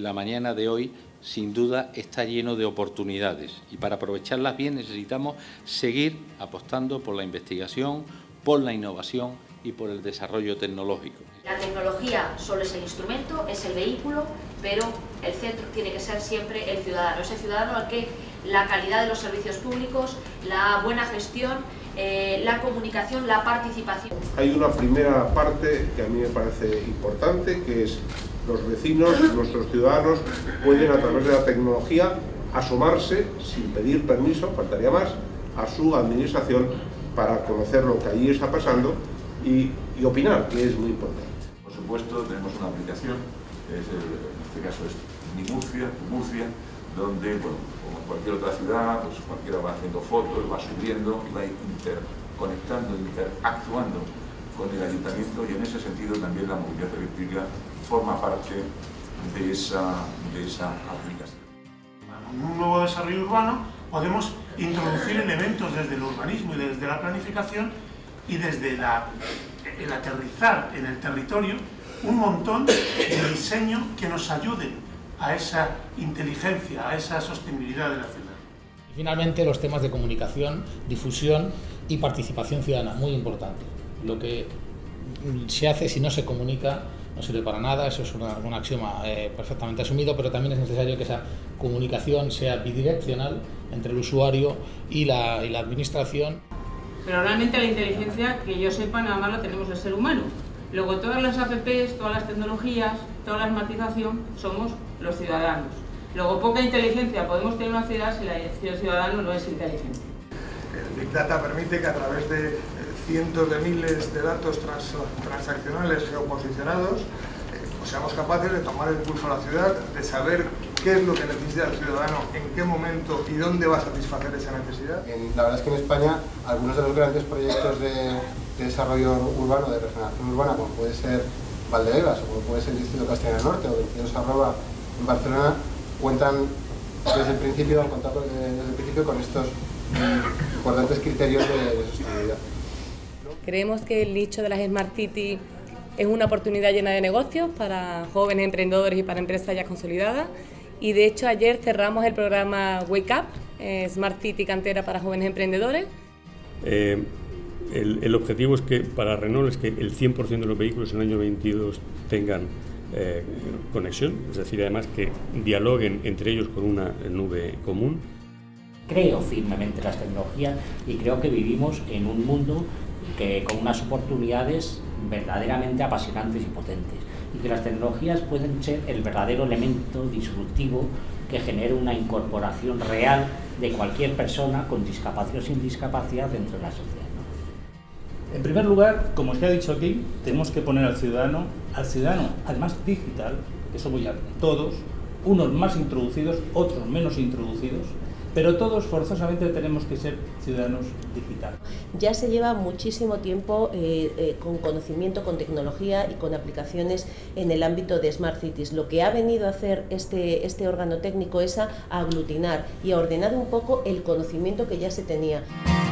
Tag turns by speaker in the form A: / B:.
A: la mañana de hoy sin duda está lleno de oportunidades y para aprovecharlas bien necesitamos seguir apostando por la investigación, por la innovación y por el desarrollo tecnológico.
B: La tecnología solo es el instrumento, es el vehículo, pero el centro tiene que ser siempre el ciudadano, ese ciudadano al que la calidad de los servicios públicos, la buena gestión, la comunicación, la participación.
C: Hay una primera parte que a mí me parece importante, que es los vecinos, nuestros ciudadanos, pueden a través de la tecnología asomarse, sin pedir permiso, faltaría más, a su administración para conocer lo que allí está pasando y opinar, que es muy importante.
D: Por supuesto, tenemos una aplicación, en este caso es Mi Murcia, Tu Murcia, donde, bueno, como en cualquier otra ciudad, pues cualquiera va haciendo fotos, va subiendo y va interconectando, interactuando con el ayuntamiento, y en ese sentido también la movilidad eléctrica forma parte de esa aplicación.
E: En un nuevo desarrollo urbano podemos introducir elementos desde el urbanismo y desde la planificación y desde el aterrizar en el territorio un montón de diseño que nos ayude a esa inteligencia, a esa sostenibilidad de la ciudad.
F: Y finalmente los temas de comunicación, difusión y participación ciudadana, muy importante. Lo que se hace si no se comunica no sirve para nada, eso es un axioma perfectamente asumido, pero también es necesario que esa comunicación sea bidireccional entre el usuario y la administración.
G: Pero realmente la inteligencia, que yo sepa, nada más la tenemos el ser humano. Luego todas las apps, todas las tecnologías, toda la automatización, somos los ciudadanos. Luego poca inteligencia podemos tener en una ciudad si el ciudadano no es inteligente.
H: El Big Data permite que a través de cientos de miles de datos transaccionales geoposicionados pues seamos capaces de tomar el pulso a la ciudad, de saber qué es lo que necesita el ciudadano, en qué momento y dónde va a satisfacer esa necesidad.
I: La verdad es que en España algunos de los grandes proyectos de desarrollo urbano, de regeneración urbana, como puede ser Valdebebas o como puede ser el Distrito Castellana Norte o 22 Arroba en Barcelona, cuentan desde el principio, con estos importantes criterios de sostenibilidad.
J: Creemos que el nicho de las Smart City es una oportunidad llena de negocios para jóvenes emprendedores y para empresas ya consolidadas. Y de hecho ayer cerramos el programa Wake Up, Smart City Cantera para jóvenes emprendedores.
K: El objetivo es que para Renault es que el 100% de los vehículos en el año 22 tengan conexión, es decir, además que dialoguen entre ellos con una nube común.
L: Creo firmemente en las tecnologías y creo que vivimos en un mundo con unas oportunidades verdaderamente apasionantes y potentes, y que las tecnologías pueden ser el verdadero elemento disruptivo que genere una incorporación real de cualquier persona con discapacidad o sin discapacidad dentro de la sociedad, ¿no?
M: En primer lugar, como se ha dicho aquí, tenemos que poner al ciudadano además digital, que somos ya todos, unos más introducidos, otros menos introducidos, pero todos forzosamente tenemos que ser ciudadanos digitales.
N: Ya se lleva muchísimo tiempo con conocimiento, con tecnología y con aplicaciones en el ámbito de Smart Cities. Lo que ha venido a hacer este órgano técnico es a aglutinar y a ordenar un poco el conocimiento que ya se tenía.